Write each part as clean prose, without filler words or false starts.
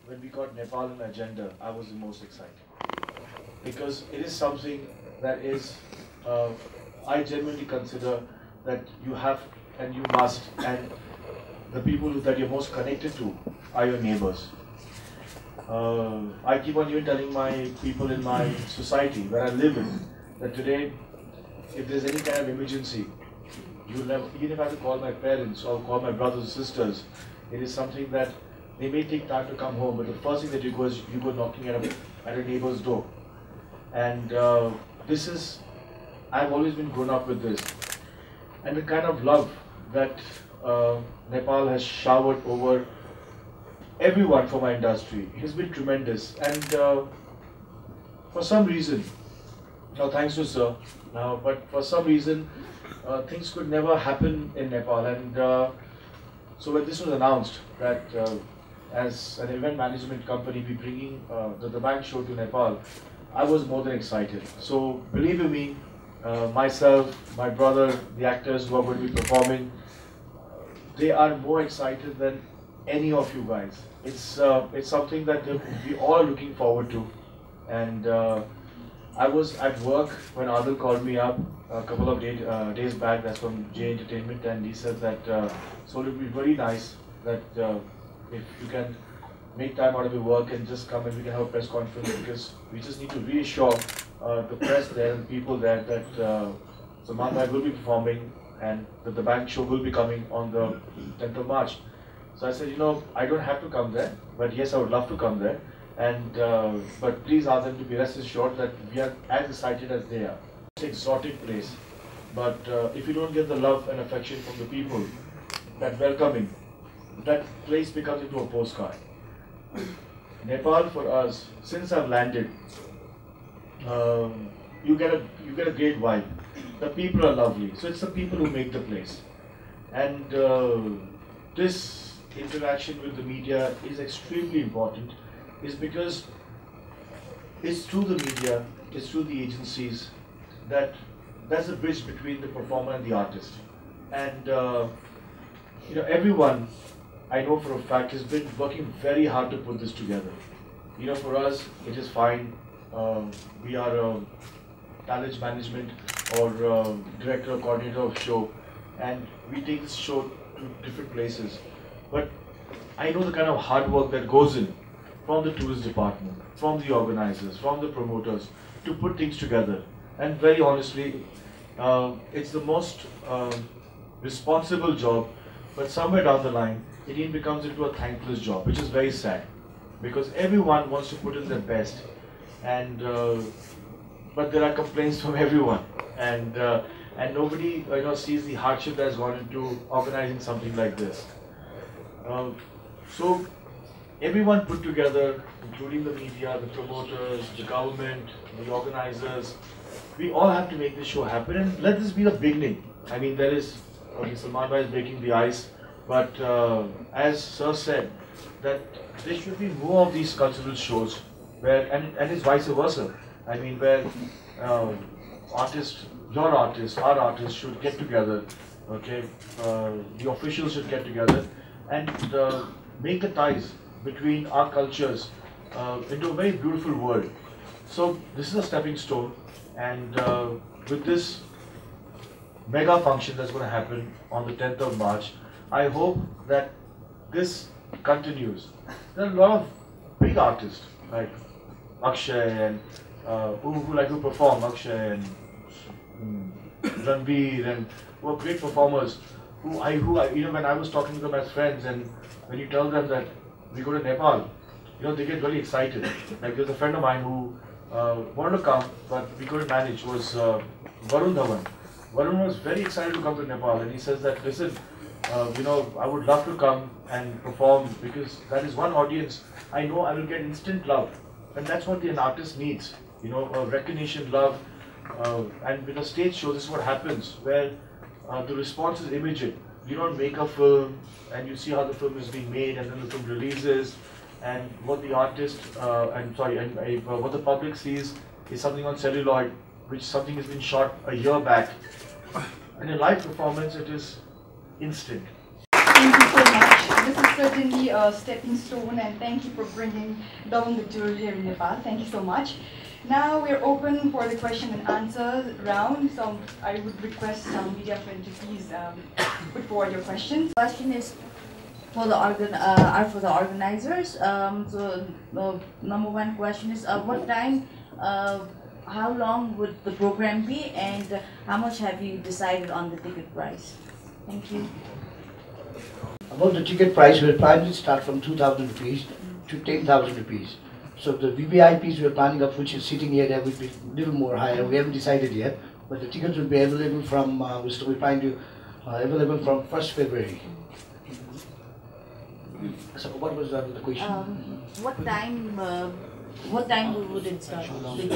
when we got Nepal on the agenda, I was the most excited. Because it is something that is, I genuinely consider that you have and you must, and the people that you're most connected to are your neighbors. I keep on even telling my people in my society where I live in that today, if there's any kind of emergency, you'll never, even if I have to call my parents or call my brothers or sisters, it is something that they may take time to come home, but the first thing that you go is you go knocking at a neighbor's door. And this is, I've always been grown up with this. And the kind of love that Nepal has showered over everyone for my industry has been tremendous. And for some reason, now thanks to sir, but for some reason, things could never happen in Nepal. And so when this was announced that as an event management company, we bringing the bank show to Nepal, I was more than excited. So believe in me, myself, my brother, the actors who are going to be performing, they are more excited than any of you guys. It's something that we all are looking forward to. And I was at work when Adil called me up a couple of days back, that's from J Entertainment, and he said that so it would be very nice that if you can make time out of your work and just come and we can have a press conference, because we just need to reassure the press there and people there that Salman Bhai will be performing and that the bank show will be coming on the 10th of March. So I said, you know, I don't have to come there, but yes, I would love to come there. And but please ask them to be rest assured that we are as excited as they are. It's an exotic place, but if you don't get the love and affection from the people, that welcoming, that place becomes into a postcard. Nepal for us, since I've landed, you get a great vibe. The people are lovely, so it's the people who make the place. And this interaction with the media is extremely important. Is because it's through the media, it's through the agencies that's a bridge between the performer and the artist. And you know, everyone I know for a fact has been working very hard to put this together. You know, for us it is fine. We are talent management or director or coordinator of show, and we take this show to different places. But I know the kind of hard work that goes in from the tourist department, from the organizers, from the promoters, to put things together. And very honestly, it's the most responsible job, but somewhere down the line, it even becomes into a thankless job, which is very sad. Because everyone wants to put in their best, and but there are complaints from everyone. And nobody sees the hardship that's gone into organizing something like this. So everyone put together, including the media, the promoters, the government, the organizers, we all have to make this show happen, and let this be the beginning. I mean, there is, Salman Bhai is breaking the ice, but as Sir said, that there should be more of these cultural shows, where, and it's vice versa. I mean, where artists, your artists, our artists should get together, okay, the officials should get together and make the ties between our cultures into a very beautiful world. So this is a stepping stone, and with this mega function that's going to happen on the 10th of March, I hope that this continues. There are a lot of big artists like Akshay and who perform, Akshay and Ranveer, and who are great performers. Who I when I was talking to them as friends, and when you tell them that we go to Nepal, they get really excited. Like there's a friend of mine who wanted to come, but we couldn't manage. Was Varun Dhawan. Varun was very excited to come to Nepal, and he says that, listen, I would love to come and perform, because that is one audience I know I will get instant love, and that's what an artist needs. Recognition, love, and with a stage show, this is what happens, where the response is immediate. You don't make a film and you see how the film is being made, and then the film releases, and what the artist, what the public sees is something on celluloid, which something has been shot a year back. And in live performance, it is instant. Thank you so much. This is certainly a stepping stone, and thank you for bringing down the jewelry here in Nepal. Thank you so much. Now we're open for the question and answer round. So I would request some media friends to please put forward your questions. Question is for the organizers. Number one question is what time, how long would the program be, and how much have you decided on the ticket price? Thank you. About the ticket price, we'll probably start from 2,000 rupees to 10,000 rupees. So the VVIPs we're planning of, which is sitting here, that would be a little more higher. We haven't decided yet, but the tickets will be available from, we're planning to available from 1st February. So what was the question? What time would it start?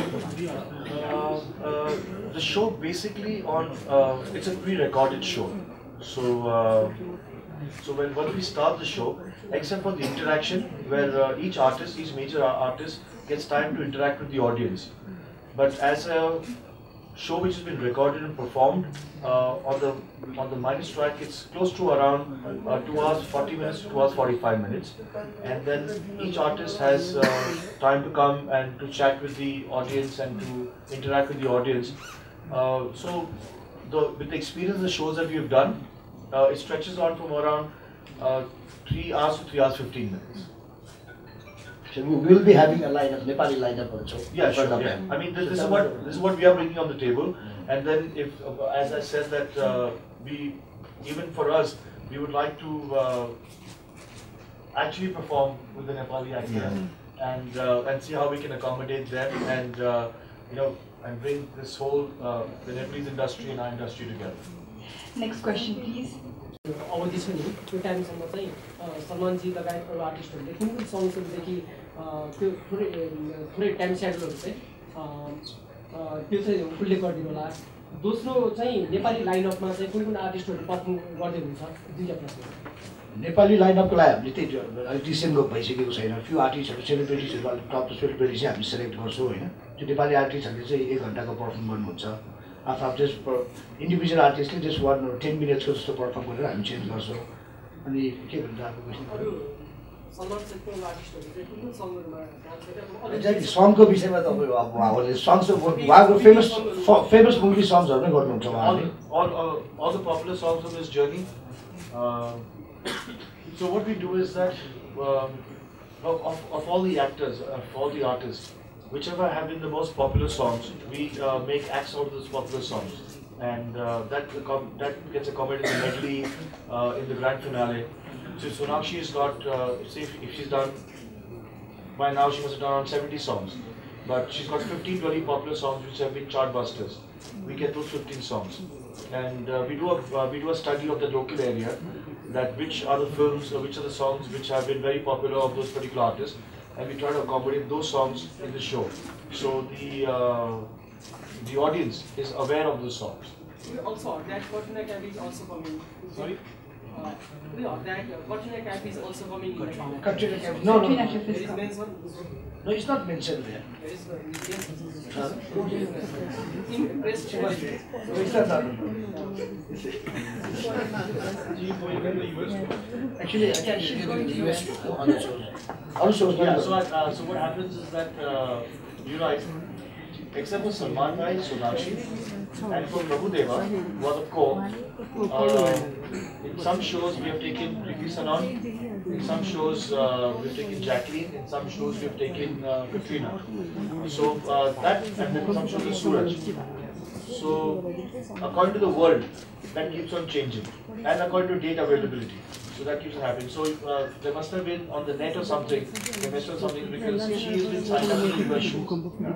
The show basically it's a pre-recorded show. So when we start the show, except for the interaction, where each major artist gets time to interact with the audience. But as a show which has been recorded and performed on the minus track, it's close to around 2 hours 40 minutes to 2 hours 45 minutes, and then each artist has time to come and to chat with the audience and to interact with the audience. With the experience, the shows that we have done, it stretches on from around 3 hours to 3 hours 15 minutes. So we will be having a lineup, Nepali lineup also. Yeah, sure. Yeah. I mean, this is what we are bringing on the table, and then if, as I said, that even for us, we would like to actually perform with the Nepali actors and see how we can accommodate them and and bring this whole the Nepalese industry and our industry together. Next question, please. अवधि छ नि त्यो टाइमसम्म चाहिँ सलमानजी लगायत अरू आर्टिस्टहरूले कुन कुन सङ्ग्सहरूदेखि त्यो थोरै टाइम सेड्युलहरू चाहिँ त्यो चाहिँ उल्लेख गरिदिनु होला। दोस्रो चाहिँ नेपाली लाइनअपमा चाहिँ कुन कुन आर्टिस्टहरू पर्फर्म गर्दै हुन्छ, दुईटा प्रश्न। नेपाली लाइनअपको लागि हामीले त्यही डिसेम्बर भइसकेको छैन। फ्यु आर्टिस्टहरू सेलिब्रिटिजहरू अलिक टप सेलिब्रिटी चाहिँ हामी सेलेक्ट गर्छौँ होइन। त्यो नेपाली आर्टिस्टहरूले चाहिँ 1 घन्टाको पर्फर्म गर्नुहुन्छ। आफ्टर जस्ट इन्डिभिजुअल आर्टिस्टले जस्ट 1 or 10 मिनट्सको जस्तो पर्फर्म गरेर हामी चेन्ज गर्छौँ। अनि के भन्छ अर्को क्वेसन? एक्ज्याक्टली सङको विषयमा तपाईँ अब उहाँहरूले सङ्ग्स उहाँको फेमस मुभी सङ्ग्सहरू नै गर्नुहुन्छ उहाँले। All the popular songs of this journey. So what we do is that of all the actors, of all the artists, whichever have been the most popular songs, we make acts out of those popular songs, and that gets accommodated in the medley in the grand finale. So Sonakshi has got, say if she's done, by now she must have done around 70 songs, but she's got 15-20 popular songs which have been chart busters. We get those 15 songs, and we do a study of the local area, that which are the films or which are the songs which have been very popular of those particular artists, and we try to accommodate those songs in the show. So the audience is aware of those songs. We also that Katrina Kaif is also coming. Sorry. We heard that Katrina Kaif is also coming in Nepal. Katrina Kaif. No. There is mention. No, it's not mentioned there. There is in press. No, it's not. Actually, she's going to the US other shows. Yeah. So what happens is that except for Salman Bhai, Sonakshi, and for Prabhudeva, who was a co. In some shows we have taken Preeti Sanon, in some shows we have taken Jacqueline, in some shows we have taken Katrina. So that, and then some shows is Suraj. So according to the world, that keeps on changing, and according to date availability. So that keeps on happening. So there must have been on the net or something, there must have something because she has been signed up for the US show.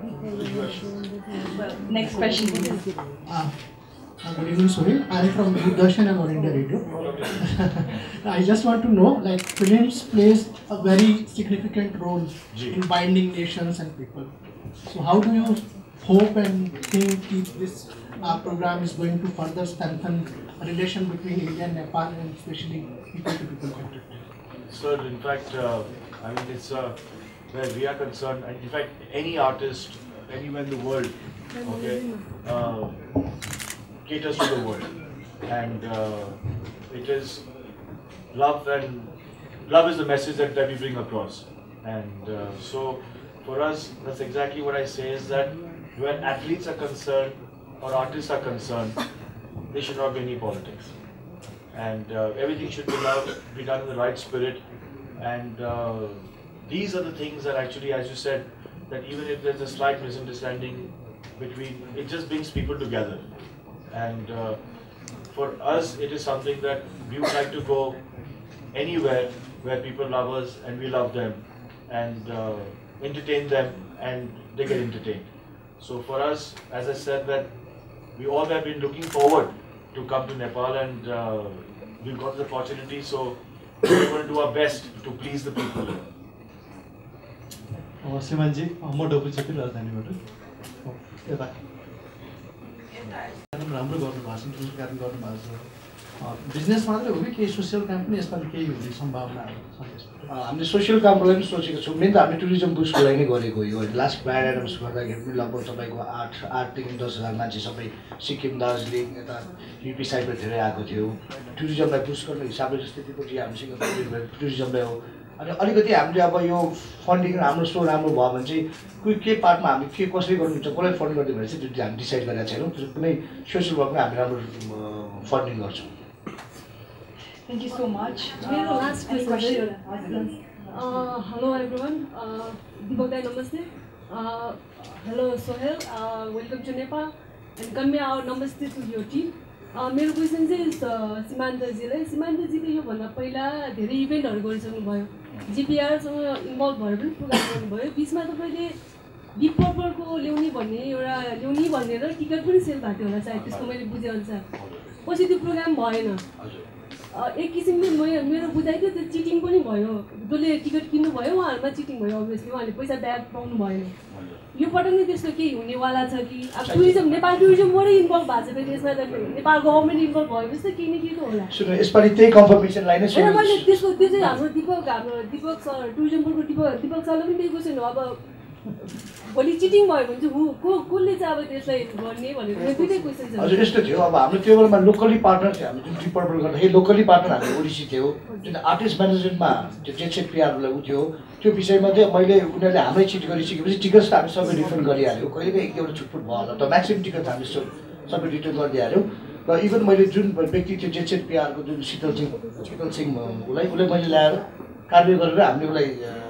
Next question, please. Good evening, Sunil. I am from Doordarshan and All India Radio. I just want to know, like, films plays a very significant role in binding nations and people. So how do you hope and think this program is going to further strengthen a relation between India and Nepal, and especially people-to-people contact? Sir, in fact, I mean, it's where we are concerned, and in fact, any artist anywhere in the world, okay, caters to the world, and it is love and love is the message that we bring across. And so for us, that's exactly what I say, is that when athletes are concerned or artists are concerned, there should not be any politics. And everything should be done in the right spirit. And these are the things that actually, as you said, that even if there's a slight misunderstanding between, it just brings people together. And for us, it is something that we would like to go anywhere where people love us and we love them, and entertain them and they get entertained. So for us, as I said, that we all have been looking forward to come to Nepal, and we've got the opportunity, so we're going to do our best to please the people here. श्रीमानजी म डोबुचेपी राजधानीबाट यता राम्रो गर्नुभएको छ, ठुलो काम गर्नुभएको छ। Business मात्रै हो कि केही सोसियल काम पनि यसमा केही हुने सम्भावनाहरू छ यसमा? हामीले सोसियल कामको लागि पनि सोचेको छौँ। मेन त हामीले टुरिज्म बुस्टको लागि नै गरेको यो। लास्ट ब्रान्ड एडम्स गर्दाखेरि पनि लगभग तपाईँको 8 देखि 10,000 मान्छे सबै सिक्किम, दार्जिलिङ, यता युपी साइडबाट धेरै आएको थियो। टुरिज्मलाई बुस्ट गर्ने हिसाबले जस्तै त्रिपुटी हामीसँग टुरिज्मलाई हो। अनि अलिकति हामीले अब यो फन्डिङ हाम्रो सो राम्रो भयो भने चाहिँ के पार्टमा हामीले के कसरी गर्नुहुन्छ, कसलाई फन्ड गरिदियो भने चाहिँ त्यो हामी डिसाइड गरेका छैनौँ। कुनै सोसियल वर्कमा हामी राम्रो फन्डिङ गर्छौँ। Thank you so much. Last question. Hello everyone. Deepak, namaste. Hello Sohail. Welcome to Nepal. And convey our namaste to your team. मेरो क्वेसन चाहिँ सीमान्तजीलाई, सीमान्तजीले योभन्दा पहिला धेरै इभेन्टहरू गरिसक्नुभयो, जिपिआरसँग इन्भल्भ भएर पनि प्रोग्राम गर्नुभयो। बिचमा तपाईँले डिप पर्पलको ल्याउने भनेर टिकट पनि सेल भएको होला सायद, त्यसको मैले बुझेअनुसार। पछि त्यो प्रोग्राम भएन। एक किसिमले मेरो बुझाइ थियो त्यो चिटिङ पनि भयो। जसले टिकट किन्नुभयो उहाँहरूमा चिटिङ भयो, अभियसली उहाँले पैसा ब्याक पाउनु भएन। यो पटक नै त्यस्तो केही हुनेवाला छ कि? अब टुरिज्म, नेपाल टुरिज्मबाटै इन्भल्भ भएको छ फेरि यसमा, त नेपाल गभर्मेन्ट इन्भल्भ भएपछि त केही न केही त होला। सुन्नु, यसपालि त्यही कन्फर्मेसन लाइन होइन, मैले त्यो चाहिँ हाम्रो दिपक सर, टुरिज्म बोर्डको दिपक सरले पनि त्यही क्वेसन हो। अब भोलि चिटिङ भयो भने चाहिँ कसले चाहिँ अब त्यसलाई गर्ने भनेर दुईटै क्वेसन छ। हजुर, यस्तो थियो। अब हाम्रो त्यो बेलामा लोकली पार्टनर थियो। हामी जुन डिप पर्पल गर्दाखेरि लोकली पार्टनर हाम्रो ओडिसी थियो, जुन आर्टिस्ट म्यानेजमेन्टमा त्यो जेट पिआरलाई उ थियो। त्यो विषयमा चाहिँ मैले उनीहरूले हाम्रै चिट गरिसकेपछि टिकट्स त हामी सबै रिफन्ड गरिहाल्यौँ। कहिले एक एउटा छुटफुट भयो होला, त म्याक्सिमम् टिकट हामी सबै रिटर्न गरिदिइहाल्यौँ। र इभन मैले जुन व्यक्ति थियो जेट पिआरको जुन शीतल सिंह उसलाई मैले ल्याएर कार्य गरेर हामीले उसलाई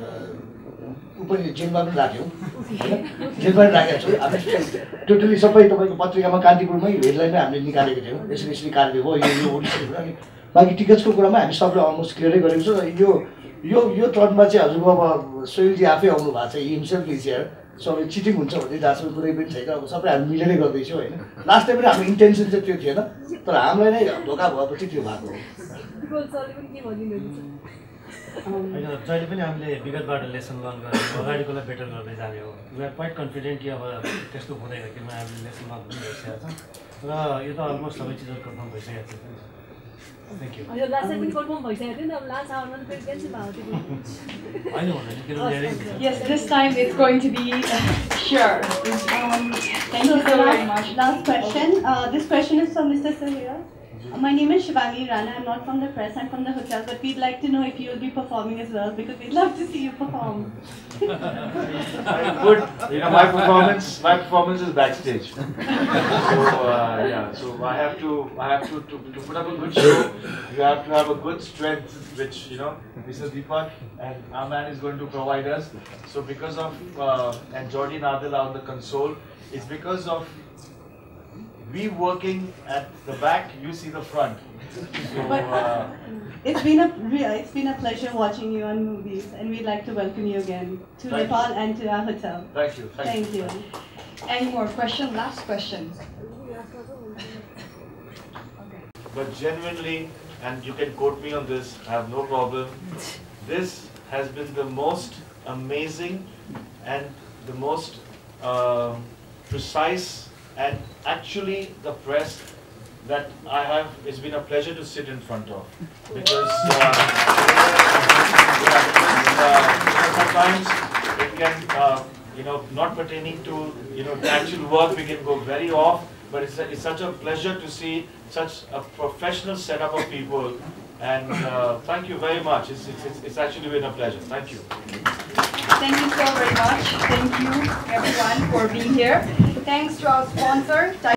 पनि जेलमा पनि राख्यौँ, जेलमा पनि राखेको छौँ। हामी टोटली सबै तपाईँको पत्रिकामा कान्तिपुरमै हेडलाइनमै हामीले निकालेको थियौँ, यसरी कार्य भयो यो ओडिसीहरू। अनि बाँकी टिकट्सको कुरामा हामी सबलाई अलमोस्ट क्लियरै गरेको छौँ। र यो टर्नमा चाहिँ हजुरको अब सोहिलजी आफै आउनु भएको छ, हिमसेल्फ इज हियर। सबै चिटिङ हुन्छ भन्ने जहाँसम्म कुरै पनि छैन। अब सबै हामी मिलेरै गर्दैछौँ होइन। लास्ट टाइम पनि हाम्रो इन्टेन्सन चाहिँ त्यो थिएन, तर हामीलाई नै धोका भएपछि त्यो भएको हो। होइन, जहिले पनि हामीले विगतबाट लेसन लर्न गरेर अगाडिकोलाई बेटर गर्दै जाने हो। वी आर क्वाइट कन्फिडेन्ट कि अब त्यस्तो हुँदैन, कि हामीले लेसन लर्न पनि भइसकेको छ र यो त अलमोस्ट सबै चिजहरू कन्फर्म भइसकेको छ। Thank you. हजुर, लास्ट टाइम पनि कन्फर्म भइसकेको थियो नि, अब लास्ट आवरमा त फेरि क्यान्सल भएको थियो। होइन भन्दाखेरि किन धेरै Yes, this time it's going to be sure. Thank you so very much. Last question. This question is from Mr. Sahir. My name is Shivangi Rana. I'm not from the press, I'm from the hotel, but we'd like to know if you'll be performing as well, because we'd love to see you perform. Good. You know, my performance is backstage. So yeah, so I have to put up a good show. You have to have a good strength, which Mr. Deepak and our man is going to provide us. So because of and Jordi and Adil are on the console, it's because of we working at the back, you see the front. So, it's been a pleasure watching you on movies, and we'd like to welcome you again to Nepal and to our hotel. Thank you. Thank you. Any more questions? Last question. But genuinely, and you can quote me on this, I have no problem. This has been the most amazing and the most precise and actually the press that I have, it's been a pleasure to sit in front of, because sometimes it can not pertaining to the actual work, we can go very off, but it's such a pleasure to see such a professional setup of people And thank you very much. It's actually been a pleasure. Thank you. Thank you so very much. Thank you everyone for being here. Thanks to our sponsor.